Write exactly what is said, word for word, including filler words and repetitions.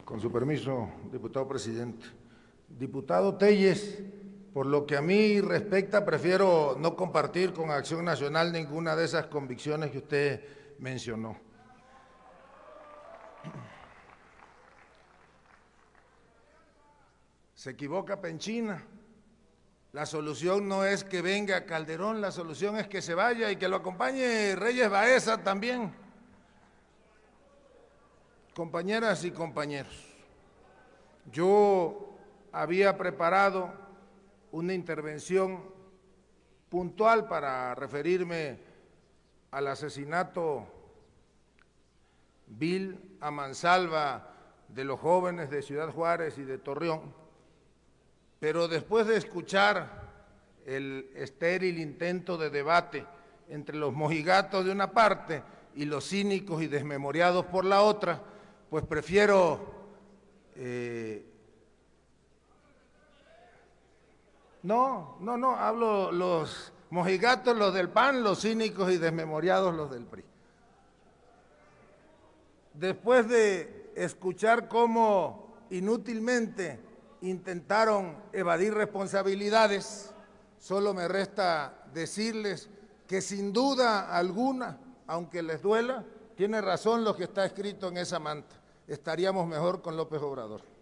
Con su permiso, diputado presidente. Diputado Telles, por lo que a mí respecta, prefiero no compartir con Acción Nacional ninguna de esas convicciones que usted mencionó. Se equivoca Penchina. La solución no es que venga Calderón, la solución es que se vaya y que lo acompañe Reyes Baeza también. Compañeras y compañeros, yo había preparado una intervención puntual para referirme al asesinato vil a mansalva de los jóvenes de Ciudad Juárez y de Torreón, pero después de escuchar el estéril intento de debate entre los mojigatos de una parte y los cínicos y desmemoriados por la otra, pues prefiero eh, no, no, no, hablo los mojigatos, los del P A N, los cínicos y desmemoriados, los del P R I. Después de escuchar cómo inútilmente intentaron evadir responsabilidades, solo me resta decirles que sin duda alguna, aunque les duela, tiene razón lo que está escrito en esa manta. Estaríamos mejor con López Obrador.